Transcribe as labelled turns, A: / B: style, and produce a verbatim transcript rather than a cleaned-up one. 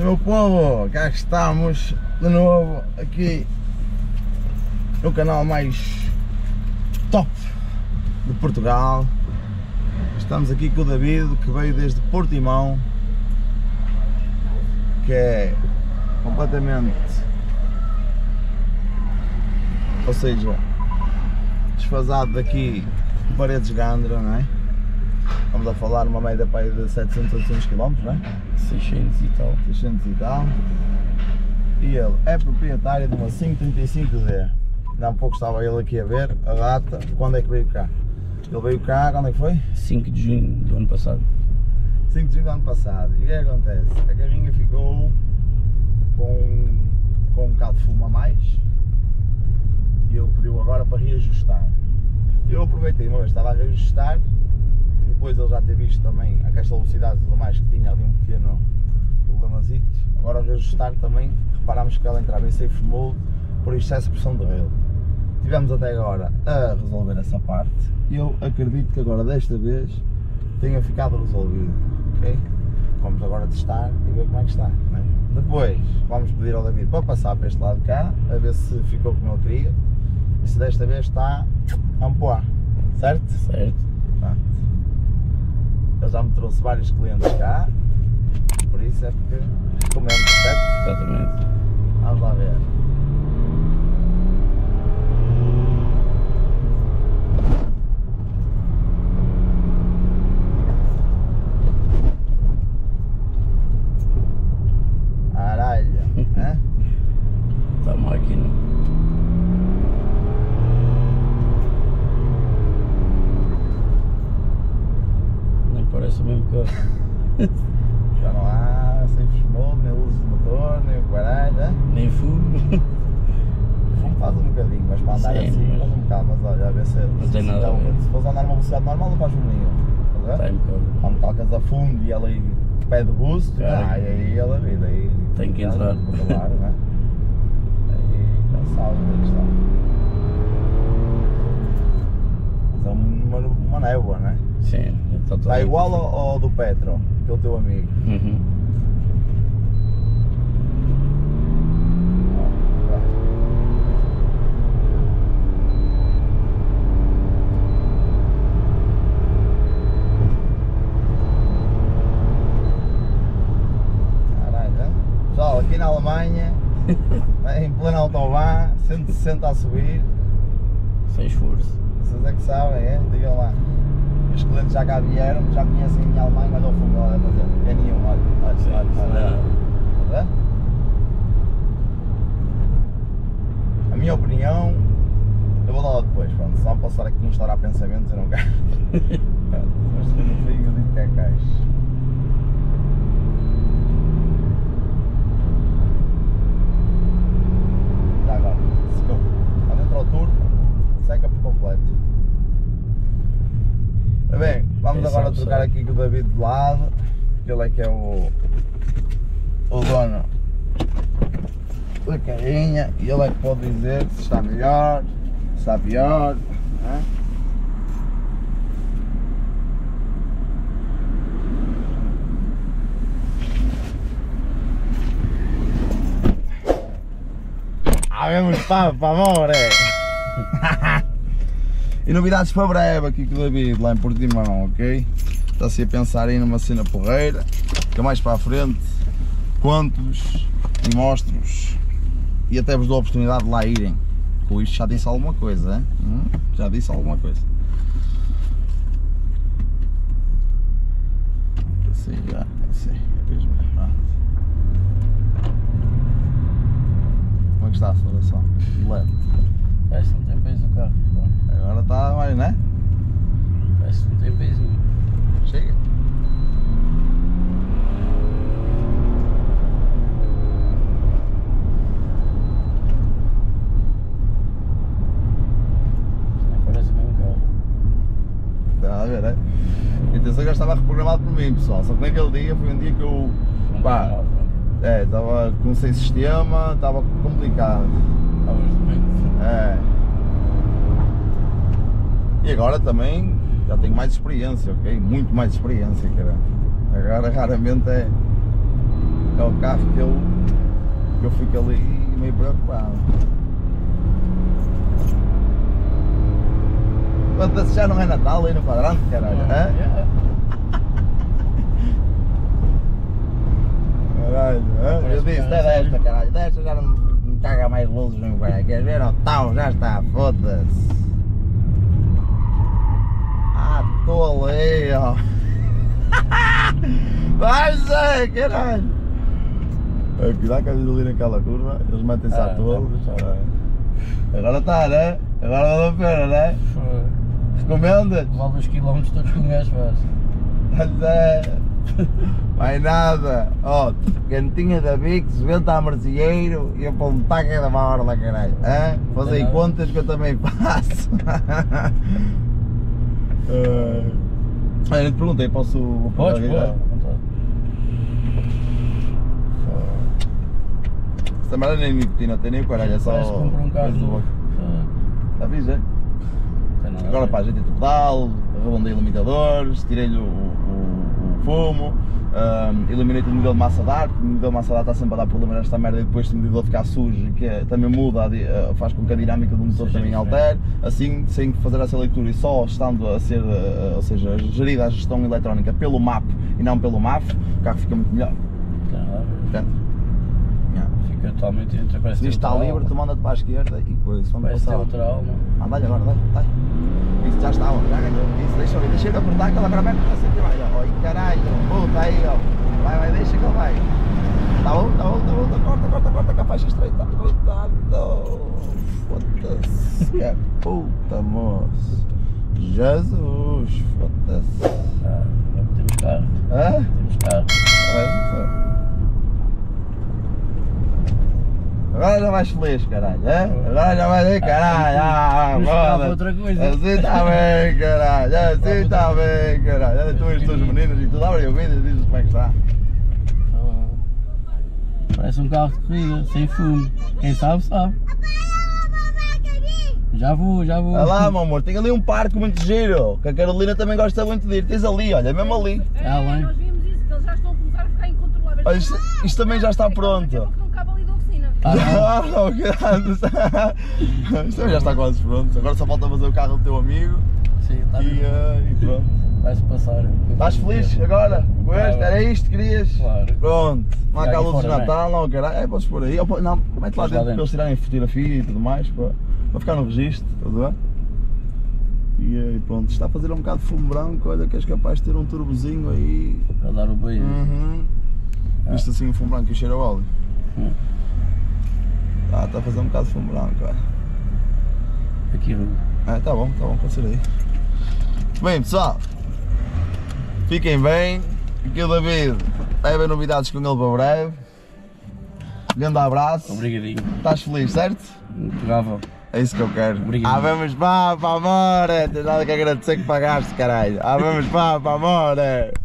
A: Meu povo, cá estamos de novo aqui no canal mais top de Portugal. Estamos aqui com o David, que veio desde Portimão, que é completamente, ou seja, desfasado daqui de Paredes de Gandra, não é? Estamos a falar numa média para aí de setecentos, oitocentos quilómetros, não é?
B: seiscentos e tal.
A: seiscentos e tal. E ele é proprietário de uma cinco trinta e cinco D. Ainda há um pouco estava ele aqui a ver a data, quando é que veio cá. Ele veio cá, quando é que foi?
B: cinco de junho do ano passado.
A: cinco de junho do ano passado. E o que é que acontece? A carrinha ficou com, com um bocado de fumo a mais e ele pediu agora para reajustar. Eu aproveitei uma vez, estava a reajustar, depois ele já ter visto também a caixa de velocidade e tudo mais, que tinha ali um pequeno problemazito. Agora a reajustar também, reparámos que ela entrava em safe mode por excesso de pressão de rail. Tivemos até agora a resolver essa parte e eu acredito que agora desta vez tenha ficado resolvido, ok? Vamos agora testar e ver como é que está, não é? Depois vamos pedir ao David para passar para este lado de cá, a ver se ficou como ele queria e se desta vez está a empoar, certo?
B: Certo.
A: Pronto. Ele já me trouxe vários clientes cá, por isso é porque recomendo, certo?
B: Exatamente.
A: Vamos lá ver. Aralha, né?
B: Está a máquina. Nem parece o mesmo carro.
A: Já não há safe mode, nem luz de motor, nem o caralho, né?
B: Nem fumo.
A: Fumo faz um bocadinho, mas para andar
B: Sim,
A: assim
B: mas-
A: faz um bocado, mas olha, a ver se,
B: Não
A: se,
B: tem
A: se,
B: nada a ver.
A: se fores andar numa velocidade normal não faz fumo nenhum, estás a ver?
B: Tem um bocado.
A: Quando calcas a fundo e ela aí pede boost,
B: Claro.
A: ah, e aí ela vida, aí
B: Tem que entrar.
A: Claro, né? Aí cansado, aí está. Mas é uma, uma névoa, né?
B: Sim. Está,
A: Está igual ao, ao do Petro, aquele teu amigo.
B: Uhum.
A: Ó, vai. Caralho, né? Pessoal, aqui na Alemanha, em plena autobahn, cento e sessenta a subir,
B: Sem esforço.
A: vocês é que sabem, é? Digam lá. Os clientes já cá vieram, já conhecem a minha Alemanha, olha o fundo lá a fazer. É nenhum, olha, olha,
B: Sim,
A: olha,
B: isso
A: olha.
B: não é nada.
A: Está a ver? A minha opinião, eu vou dar lá depois, pronto, só posso estar aqui a instaurar pensamentos, eu não quero. Mas se no fim eu digo que é caixa. Já agora, secou. Quando entra o turbo, seca por completo. Ora bem, vamos
B: É
A: agora
B: só,
A: trocar
B: só.
A: aqui com o David de lado, que ele é que é o, o dono da carrinha e ele é que pode dizer se está melhor, se está pior, não é? Havemos papo, amore! E novidades para breve aqui com o David, lá em Portimão, ok? Está-se a pensar aí numa cena porreira, que mais para a frente conto-vos e mostro-vos e até vos dou a oportunidade de lá irem. Com isto já disse alguma coisa, hein? Hum? Já disse alguma coisa. Assim já, assim, é mesmo. Pronto. Como é que está a aceleração? Lento.
B: Parece que não tem peso o carro.
A: Agora está mais, né?
B: Parece que não tem peso nenhum.
A: Chega.
B: Nem parece o mesmo carro.
A: Está a ver, é? E atenção que já estava reprogramado por mim, pessoal. Só que naquele dia foi um dia que eu.
B: Não
A: Pá,
B: tem mal, não.
A: é, estava com sem sistema, estava complicado.
B: Estavas doente.
A: É. E agora também já tenho mais experiência, ok? Muito mais experiência, cara. Agora raramente é. É o carro que eu, que eu fico ali meio preocupado. Quanto já não é Natal aí no quadrante, caralho?
B: Oh,
A: é?
B: yeah.
A: Caralho, é? Eu disse, até desta, caralho, desta já não me caga mais luzes no caralho. Queres ver? Oh, tal, já está, foda-se. Ah, estou ali, ó. Vai, Zé, caralho. Aqui dá que ali naquela curva, eles metem-se
B: Ah,
A: à toa.
B: tá,
A: Agora está, né? Agora vale a pena, né? Recomendas?
B: Vale os quilómetros todos que o gajo faz.
A: Mas é. Mais nada. Ó, cantinha da Bix, vento a Marcieiro e eu para um taco da borla, caralho. Hã? Faz aí contas que eu também faço. uh, Olha, eu te perguntei, posso.
B: Podes, pô.
A: Esta merda nem nicotina tem nem o caralho, é só.
B: Parece que comprou um carro novo.
A: Já fiz, é? Agora pá, ajeitei o pedal, arredondei limitadores, tirei-lhe o, o, o fumo, um, eliminei o modelo de massa de ar, porque o modelo de massa de ar está sempre a dar problema nesta merda e depois se o modelo ficar sujo, que é, também muda, faz com que a dinâmica do motor também altere, assim, sem fazer essa leitura e só estando a ser, ou seja, gerida a gestão eletrónica pelo M A P e não pelo M A F, o carro fica muito melhor. Portanto,
B: fica totalmente entre a
A: se isto está livre, tu manda-te para a esquerda e depois vamos
B: parece
A: passar.
B: outra alma.
A: Ah, dá-lhe agora, dá-lhe, dá-lhe. Isso já está, ó, já ganhou. Isso, deixa eu ir, deixa ele apertar que ele agora vai para sempre mais. Ó, e caralho, puta aí, ó. Vai, vai, deixa que ele vai. Tá bom, tá bom, tá bom, tá, corta, corta, corta, com a faixa estreita. Cuidado. Foda-se. Que puta, moço. Jesus, foda-se.
B: Ah, temos carro.
A: Hã?
B: Temos carro.
A: É, agora já vais feliz, caralho, é? Agora já vais ver, caralho, ah,
B: foda-se. Outra coisa.
A: Assim está bem, caralho, assim está bem, caralho. Olha tu e as tuas meninas e tudo, abre o vídeo e diz como é que está.
B: Parece um carro de corrida, sem fumo. Quem sabe, sabe. Já vou, já vou.
A: Olha lá, meu amor, tem ali um parque muito giro, que a Carolina também gosta muito de ir. Tens ali, olha, mesmo ali.
B: É além.
C: Nós vimos isso, que eles já estão a começar a ficar incontroláveis.
A: Olha, isto, isto também já está pronto.
C: Não cabe ali da oficina.
A: Ah, não, caralho. Isto também já está quase pronto. Agora só falta fazer o carro do teu amigo.
B: Sim, está
A: E, uh, e pronto.
B: vai-se passar.
A: Estás feliz agora? Com este? Era isto que querias?
B: Claro.
A: Pronto. Não há
B: Já
A: cá
B: aqui
A: luzes de
B: fora,
A: Natal, não, caralho. É, podes pôr aí. Ou, pô- não, mete lá
B: Podes lá
A: dentro para
B: dentro.
A: eles tirarem fotografia e tudo mais, para, para ficar no registro, estás a ver? E, eh, e pronto, está a fazer um bocado de fumo branco, olha que és capaz de ter um turbozinho aí.
B: Para dar o beijo.
A: Uhum.
B: Ah.
A: Viste assim o fumo branco e o cheiro a óleo?
B: Hum.
A: Ah, está a fazer um bocado de fumo branco, olha.
B: Aqui, Rui.
A: Ah, tá bom, tá bom, pode ser aí. Bem, pessoal, fiquem bem. Aqui o David, vai haver novidades com ele para breve. Grande abraço.
B: Obrigadinho.
A: Estás feliz, certo?
B: Pegava.
A: É isso que eu quero.
B: Obrigado.
A: Ah, vamos pá, pá, amor. Tens nada que agradecer que pagaste, caralho. Ah, vamos pá, pá, amor.